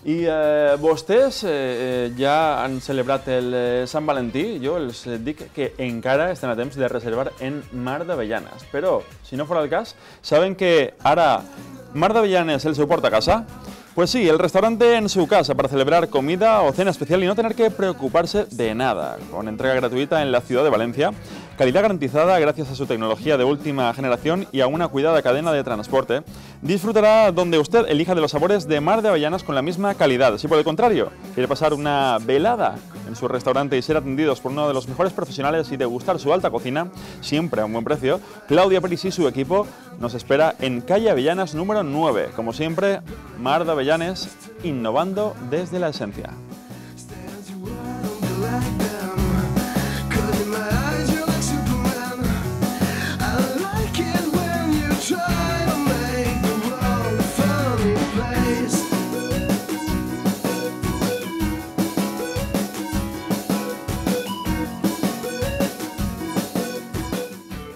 I vostès ja han celebrat el Sant Valentí. Jo els dic que encara estan a temps de reservar en Mar d'Avellanes. Però, si no fos el cas, saben que ara Mar d'Avellanes el seu porta a casa? Pues sí, el restaurante en su casa para celebrar comida o cena especial y no tener que preocuparse de nada. Con entrega gratuita en la ciudad de Valencia, calidad garantizada gracias a su tecnología de última generación y a una cuidada cadena de transporte, disfrutará donde usted elija de los sabores de Mar de Avellanas con la misma calidad. Si por el contrario quiere pasar una velada en su restaurante y ser atendidos por uno de los mejores profesionales y degustar su alta cocina, siempre a un buen precio, Claudia Peris y su equipo nos espera en calle Avellanas número 9. Como siempre, Mar de Avellanes, innovando desde la esencia.